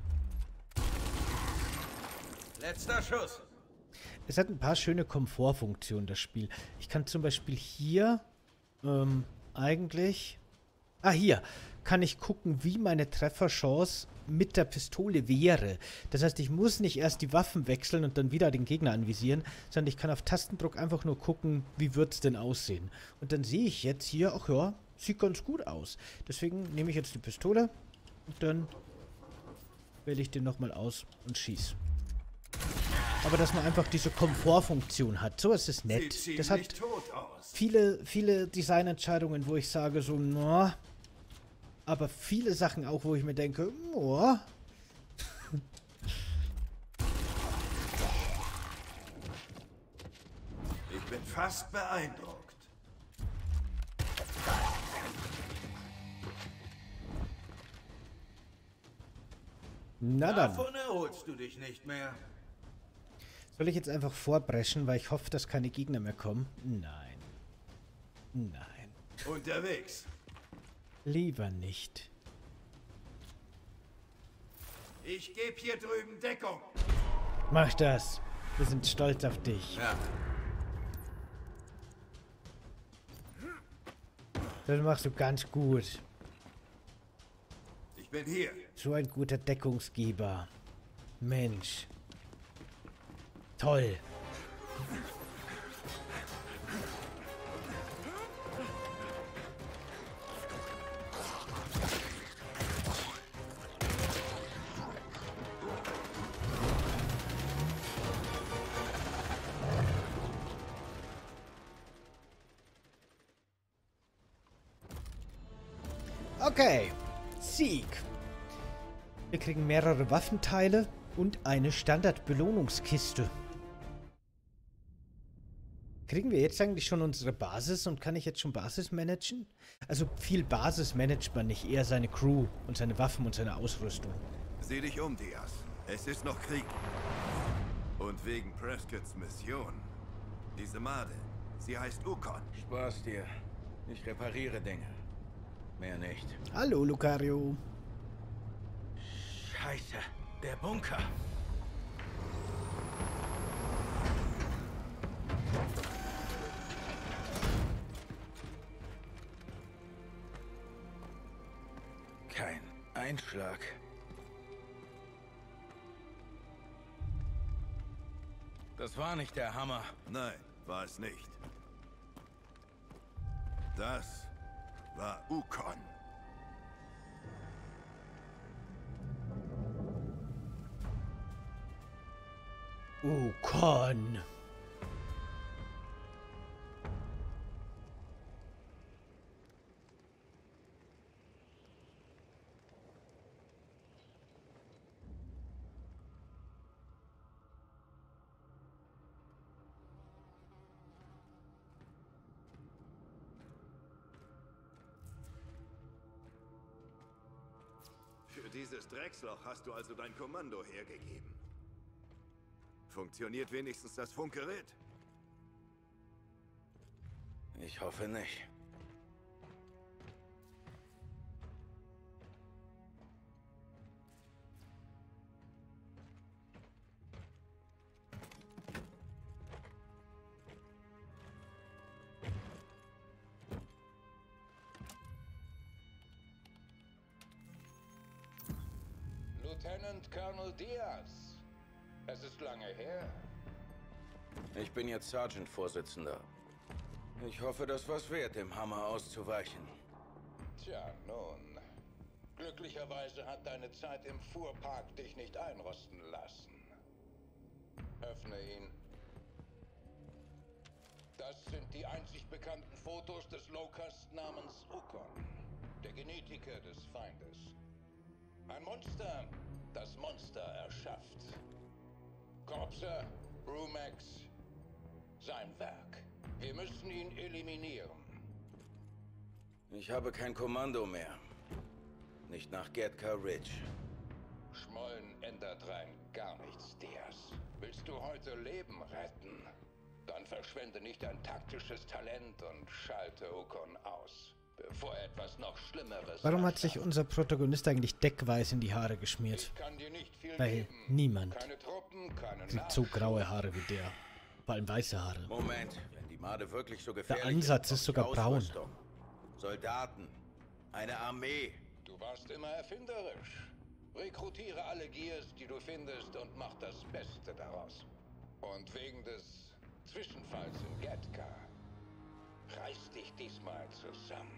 Letzter Schuss. Es hat ein paar schöne Komfortfunktionen, das Spiel. Ich kann zum Beispiel hier ähm, eigentlich... Ah, hier. kann ich gucken, wie meine Trefferchance mit der Pistole wäre. Das heißt, ich muss nicht erst die Waffen wechseln und dann wieder den Gegner anvisieren, sondern ich kann auf Tastendruck einfach nur gucken, wie wird es denn aussehen. Und dann sehe ich jetzt hier, ach ja, sieht ganz gut aus. Deswegen nehme ich jetzt die Pistole und dann wähle ich den nochmal aus und schieße. Aber dass man einfach diese Komfortfunktion hat, so ist es nett. Sieht Das ziemlich hat tot aus. viele, viele Designentscheidungen, wo ich sage so, na, aber viele Sachen auch, wo ich mir denke, oh. Ich bin fast beeindruckt. Na dann. Davon erholst du dich nicht mehr. Soll ich jetzt einfach vorbrechen, weil ich hoffe, dass keine Gegner mehr kommen? Nein. Nein. Unterwegs. Lieber nicht. Ich gebe hier drüben Deckung. Mach das. Wir sind stolz auf dich. Ja. Das machst du ganz gut. Ich bin hier. So ein guter Deckungsgeber. Mensch. Toll. Okay. Sieg. Wir kriegen mehrere Waffenteile und eine Standardbelohnungskiste. Kriegen wir jetzt eigentlich schon unsere Basis und kann ich jetzt schon Basis managen? Also viel Basis managt man nicht, eher seine Crew und seine Waffen und seine Ausrüstung. Sieh dich um, Diaz. Es ist noch Krieg. Und wegen Prescotts Mission. Diese Made, sie heißt Ukon. Spaß dir. Ich repariere Dinge. Mehr nicht. Hallo, Lucario. Scheiße, der Bunker. Kein Einschlag. Das war nicht der Hammer. Nein, war es nicht. Das war Ukon. Ukon. Für dieses Drecksloch hast du also dein Kommando hergegeben. Funktioniert wenigstens das Funkgerät? Ich hoffe nicht. Lieutenant Colonel Diaz. Es ist lange her. Ich bin jetzt Sergeant-Vorsitzender. Ich hoffe, das war's wert, dem Hammer auszuweichen. Tja, nun. Glücklicherweise hat deine Zeit im Fuhrpark dich nicht einrosten lassen. Öffne ihn. Das sind die einzig bekannten Fotos des Locust namens Ukon, der Genetiker des Feindes. Ein Monster, das Monster erschafft. Corpser, Brumax, sein Werk. Wir müssen ihn eliminieren. Ich habe kein Kommando mehr. Nicht nach Gatka Ridge. Schmollen ändert rein gar nichts, Diaz. Willst du heute Leben retten? Dann verschwende nicht dein taktisches Talent und schalte Ukon aus, bevor etwas noch Schlimmeres. Warum hat sich unser Protagonist eigentlich deckweiß in die Haare geschmiert? Ich kann dir nicht viel Weil geben. niemand Keine Truppen, keine kriegt so graue Haare wie der. Vor allem weiße Haare. Moment, wenn die Made wirklich so gefährlich Ansatz ist, ist sogar brauche ich braun. Ausrüstung. Soldaten, eine Armee. Du warst immer erfinderisch. Rekrutiere alle Gears, die du findest, und mach das Beste daraus. Und wegen des Zwischenfalls in Gatka, reiß dich diesmal zusammen.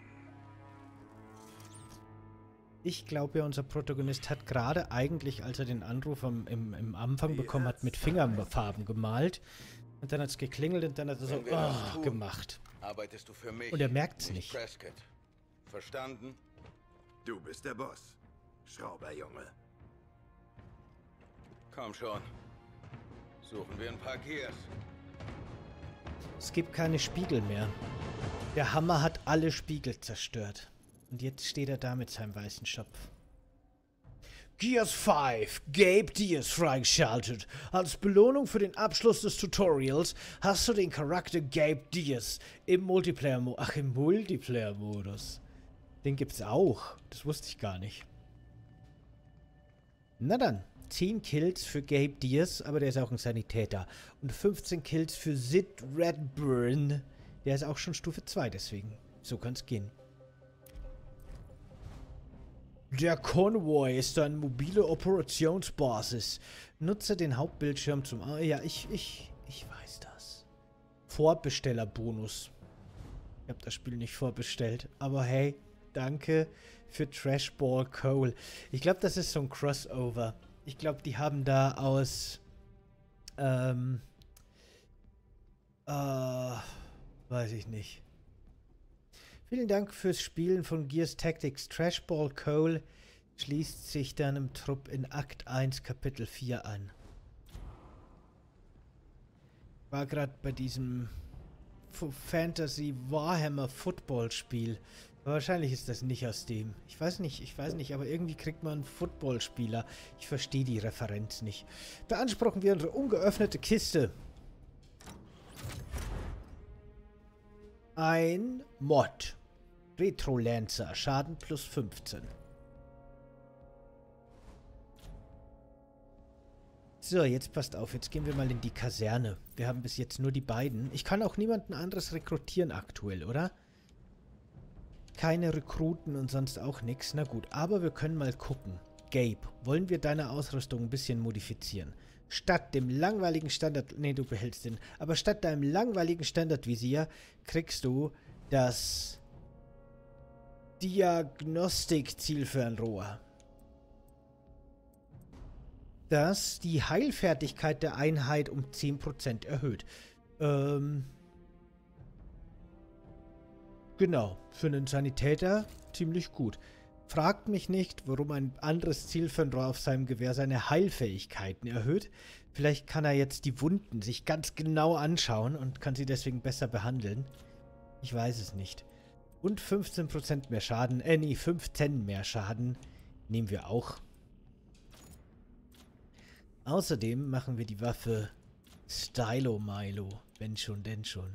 Ich glaube ja, unser Protagonist hat gerade eigentlich, als er den Anruf am, im, im Anfang bekommen hat, mit Fingerfarben gemalt. Und dann hat es geklingelt und dann hat er so oh, gemacht. Arbeitest du für mich? Und er merkt es nicht. Prescott. Verstanden? Du bist der Boss, Schrauberjunge. Komm schon. Suchen wir ein paar Gears. Es gibt keine Spiegel mehr. Der Hammer hat alle Spiegel zerstört. Und jetzt steht er da mit seinem weißen Schopf. Gears fünf, Gabe Diaz freigeschaltet. Als Belohnung für den Abschluss des Tutorials hast du den Charakter Gabe Diaz im Multiplayer-Modus. Ach, im Multiplayer-Modus. Den gibt's auch. Das wusste ich gar nicht. Na dann, zehn Kills für Gabe Diaz, aber der ist auch ein Sanitäter. Und fünfzehn Kills für Sid Redburn. Der ist auch schon Stufe zwei, deswegen. So kann's gehen. Der Konvoi ist eine mobile Operationsbasis. Nutze den Hauptbildschirm zum... Ah, ja, ich, ich, ich weiß das. Vorbestellerbonus. Ich habe das Spiel nicht vorbestellt, aber hey, danke für Trashball Cole. Ich glaube, das ist so ein Crossover. Ich glaube, die haben da aus... Ähm... Äh... Weiß ich nicht. Vielen Dank fürs Spielen von Gears Tactics. Trashball Cole schließt sich dann im Trupp in Akt eins Kapitel vier an. War gerade bei diesem Fantasy Warhammer Football Spiel. Aber wahrscheinlich ist das nicht aus dem. Ich weiß nicht, ich weiß nicht, aber irgendwie kriegt man einen Footballspieler. Ich verstehe die Referenz nicht. Beanspruchen wir unsere ungeöffnete Kiste. Ein Mod. Retro Lancer. Schaden plus fünfzehn. So, jetzt passt auf. Jetzt gehen wir mal in die Kaserne. Wir haben bis jetzt nur die beiden. Ich kann auch niemanden anderes rekrutieren aktuell, oder? Keine Rekruten und sonst auch nichts. Na gut, aber wir können mal gucken. Gabe, wollen wir deine Ausrüstung ein bisschen modifizieren? Statt dem langweiligen Standard... Ne, du behältst den. Aber statt deinem langweiligen Standardvisier kriegst du das Diagnostik-Zielfernrohr. Das die Heilfertigkeit der Einheit um zehn Prozent erhöht. Ähm... Genau, für einen Sanitäter ziemlich gut. Fragt mich nicht, warum ein anderes Zielfernrohr auf seinem Gewehr seine Heilfähigkeiten erhöht. Vielleicht kann er jetzt die Wunden sich ganz genau anschauen und kann sie deswegen besser behandeln. Ich weiß es nicht. Und fünfzehn Prozent mehr Schaden, äh nee, fünfzehn mehr Schaden nehmen wir auch. Außerdem machen wir die Waffe Stylo Milo, wenn schon, denn schon.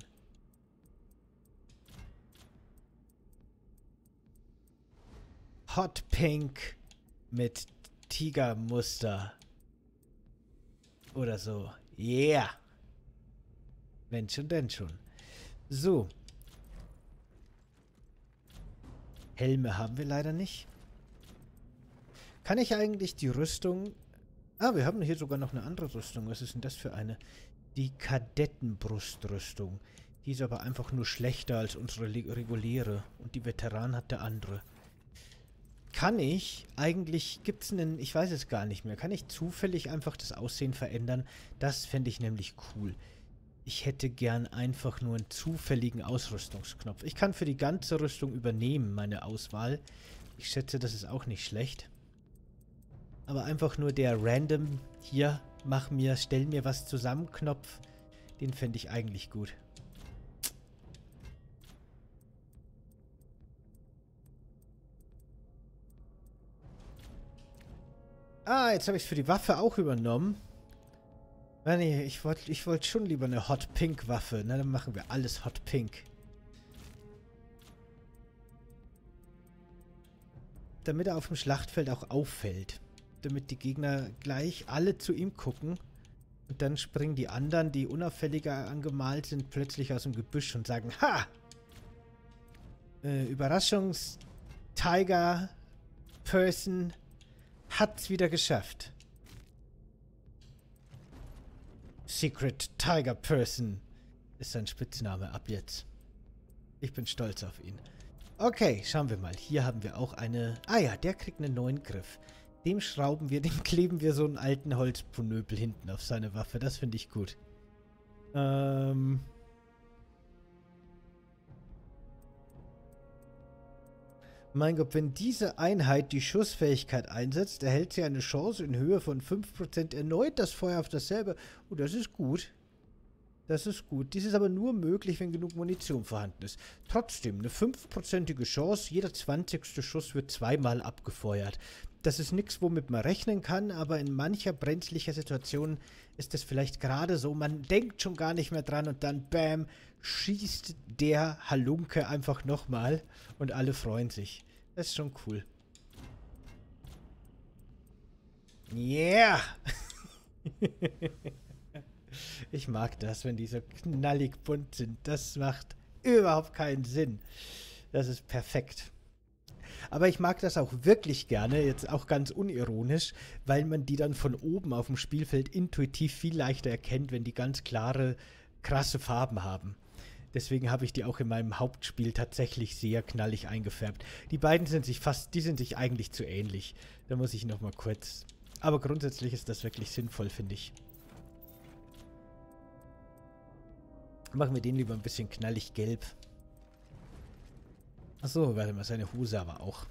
Hot Pink mit Tigermuster. Oder so. Yeah. Wenn schon, denn schon. So. Helme haben wir leider nicht. Kann ich eigentlich die Rüstung... Ah, wir haben hier sogar noch eine andere Rüstung. Was ist denn das für eine? Die Kadettenbrustrüstung. Die ist aber einfach nur schlechter als unsere reguläre. Und die Veteran hat der andere. Kann ich eigentlich, gibt es einen, ich weiß es gar nicht mehr, kann ich zufällig einfach das Aussehen verändern? Das fände ich nämlich cool. Ich hätte gern einfach nur einen zufälligen Ausrüstungsknopf. Ich kann für die ganze Rüstung übernehmen, meine Auswahl. Ich schätze, das ist auch nicht schlecht. Aber einfach nur der random, hier, mach mir, stell mir was zusammen Knopf, den fände ich eigentlich gut. Ah, jetzt habe ich es für die Waffe auch übernommen. Ah, nee, ich wollte ich wollt schon lieber eine Hot Pink Waffe. Na, dann machen wir alles Hot Pink. Damit er auf dem Schlachtfeld auch auffällt. Damit die Gegner gleich alle zu ihm gucken. Und dann springen die anderen, die unauffälliger angemalt sind, plötzlich aus dem Gebüsch und sagen, ha! Äh, Überraschungs-Tiger Person hat's wieder geschafft. Secret Tiger Person ist sein Spitzname ab jetzt. Ich bin stolz auf ihn. Okay, schauen wir mal. Hier haben wir auch eine... Ah ja, der kriegt einen neuen Griff. Dem schrauben wir, dem kleben wir so einen alten Holzponöpel hinten auf seine Waffe. Das finde ich gut. Ähm... Mein Gott, wenn diese Einheit die Schussfähigkeit einsetzt, erhält sie eine Chance in Höhe von fünf Prozent erneut das Feuer auf dasselbe. Oh, das ist gut. Das ist gut. Dies ist aber nur möglich, wenn genug Munition vorhanden ist. Trotzdem, eine fünfprozentige Chance, jeder zwanzigste Schuss wird zweimal abgefeuert. Das ist nichts, womit man rechnen kann, aber in mancher brenzlicher Situation ist es vielleicht gerade so, man denkt schon gar nicht mehr dran und dann, bam, schießt der Halunke einfach nochmal und alle freuen sich. Das ist schon cool. Yeah! Ich mag das, wenn die so knallig bunt sind. Das macht überhaupt keinen Sinn. Das ist perfekt. Aber ich mag das auch wirklich gerne, jetzt auch ganz unironisch, weil man die dann von oben auf dem Spielfeld intuitiv viel leichter erkennt, wenn die ganz klare, krasse Farben haben. Deswegen habe ich die auch in meinem Hauptspiel tatsächlich sehr knallig eingefärbt. Die beiden sind sich fast, die sind sich eigentlich zu ähnlich. Da muss ich nochmal kurz... Aber grundsätzlich ist das wirklich sinnvoll, finde ich. Machen wir den lieber ein bisschen knallig gelb. Achso, warte mal, seine Hose aber auch.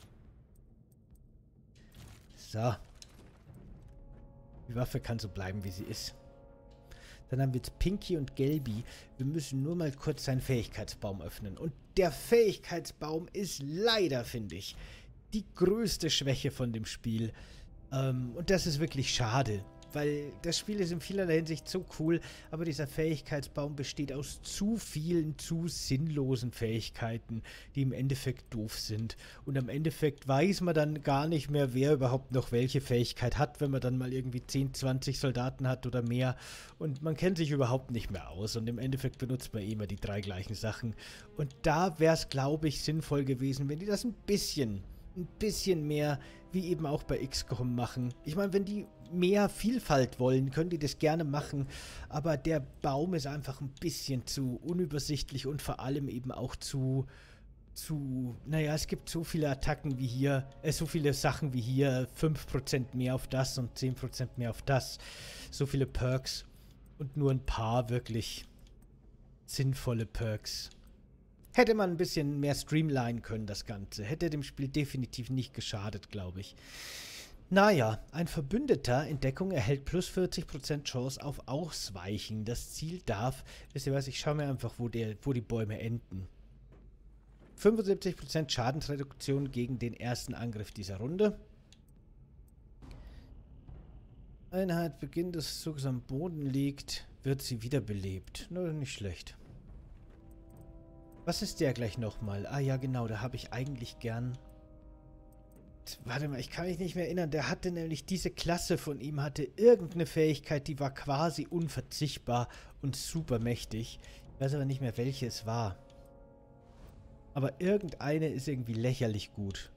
So. Die Waffe kann so bleiben, wie sie ist. Dann haben wir jetzt Pinky und Gelbi. Wir müssen nur mal kurz seinen Fähigkeitsbaum öffnen. Und der Fähigkeitsbaum ist leider, finde ich, die größte Schwäche von dem Spiel. Ähm, und das ist wirklich schade. Weil das Spiel ist in vielerlei Hinsicht so cool, aber dieser Fähigkeitsbaum besteht aus zu vielen, zu sinnlosen Fähigkeiten, die im Endeffekt doof sind. Und am Endeffekt weiß man dann gar nicht mehr, wer überhaupt noch welche Fähigkeit hat, wenn man dann mal irgendwie zehn, zwanzig Soldaten hat oder mehr. Und man kennt sich überhaupt nicht mehr aus. Und im Endeffekt benutzt man eh immer die drei gleichen Sachen. Und da wäre es, glaube ich, sinnvoll gewesen, wenn die das ein bisschen... ein bisschen mehr, wie eben auch bei X COM machen. Ich meine, wenn die mehr Vielfalt wollen, können die das gerne machen, aber der Baum ist einfach ein bisschen zu unübersichtlich und vor allem eben auch zu, zu, naja, es gibt so viele Attacken wie hier, äh, so viele Sachen wie hier, fünf Prozent mehr auf das und zehn Prozent mehr auf das, so viele Perks und nur ein paar wirklich sinnvolle Perks. Hätte man ein bisschen mehr streamlinen können, das Ganze. Hätte dem Spiel definitiv nicht geschadet, glaube ich. Naja, ein Verbündeter in Deckung erhält plus vierzig Prozent Chance auf Ausweichen. Das Ziel darf, wisst ihr was, ich schaue mir einfach, wo, der, wo die Bäume enden. fünfundsiebzig Prozent Schadensreduktion gegen den ersten Angriff dieser Runde. Einheit Beginn des Zuges am Boden liegt, wird sie wiederbelebt. Nur nicht schlecht. Was ist der gleich nochmal? Ah ja, genau, da habe ich eigentlich gern... Warte mal, ich kann mich nicht mehr erinnern. Der hatte nämlich, diese Klasse von ihm hatte irgendeine Fähigkeit, die war quasi unverzichtbar und super mächtig. Ich weiß aber nicht mehr, welche es war. Aber irgendeine ist irgendwie lächerlich gut.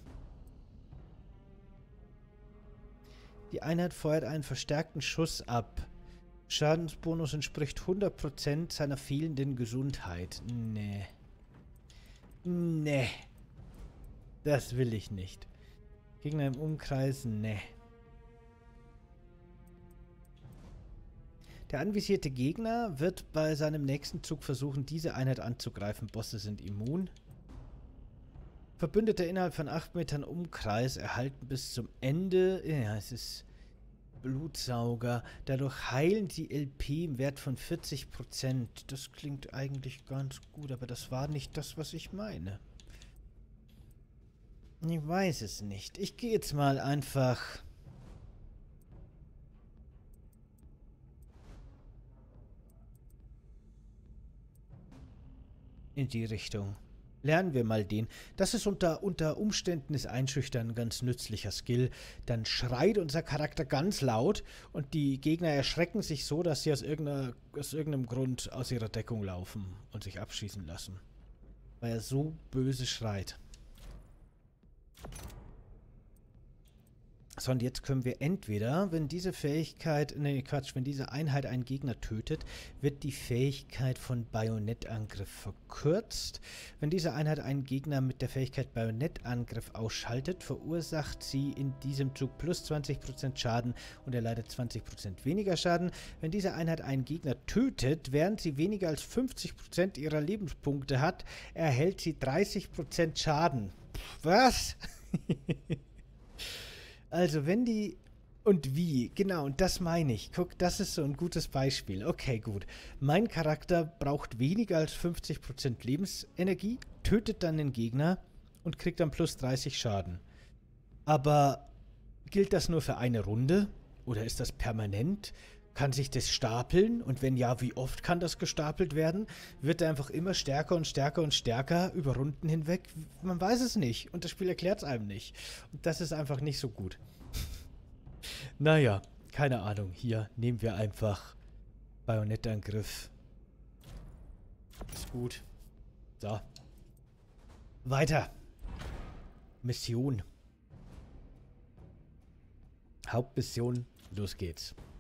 Die Einheit feuert einen verstärkten Schuss ab. Schadensbonus entspricht hundert Prozent seiner fehlenden Gesundheit. Nee. Nee. Das will ich nicht. Gegner im Umkreis, nee. Der anvisierte Gegner wird bei seinem nächsten Zug versuchen, diese Einheit anzugreifen. Bosse sind immun. Verbündete innerhalb von acht Metern Umkreis erhalten bis zum Ende... Ja, es ist... Blutsauger. Dadurch heilen sie L P im Wert von vierzig Prozent. Das klingt eigentlich ganz gut, aber das war nicht das, was ich meine. Ich weiß es nicht. Ich gehe jetzt mal einfach... in die Richtung. Lernen wir mal den. Das ist unter, unter Umständen ist Einschüchtern ein ganz nützlicher Skill. Dann schreit unser Charakter ganz laut und die Gegner erschrecken sich so, dass sie aus, irgendeiner, aus irgendeinem Grund aus ihrer Deckung laufen und sich abschießen lassen. Weil er so böse schreit. So, und jetzt können wir entweder, wenn diese Fähigkeit, nee, Quatsch, wenn diese Einheit einen Gegner tötet, wird die Fähigkeit von Bajonettangriff verkürzt. Wenn diese Einheit einen Gegner mit der Fähigkeit Bajonettangriff ausschaltet, verursacht sie in diesem Zug plus zwanzig Prozent Schaden und erleidet zwanzig Prozent weniger Schaden. Wenn diese Einheit einen Gegner tötet, während sie weniger als fünfzig Prozent ihrer Lebenspunkte hat, erhält sie dreißig Prozent Schaden. Pff, was? Also, wenn die... Und wie? Genau, und das meine ich. Guck, das ist so ein gutes Beispiel. Okay, gut. Mein Charakter braucht weniger als fünfzig Prozent Lebensenergie, tötet dann den Gegner und kriegt dann plus dreißig Schaden. Aber gilt das nur für eine Runde? Oder ist das permanent? Kann sich das stapeln? Und wenn ja, wie oft kann das gestapelt werden? Wird er einfach immer stärker und stärker und stärker über Runden hinweg? Man weiß es nicht. Und das Spiel erklärt es einem nicht. Und das ist einfach nicht so gut. Naja, keine Ahnung. Hier nehmen wir einfach Bajonettangriff. Ist gut. So. Weiter. Mission. Hauptmission. Los geht's.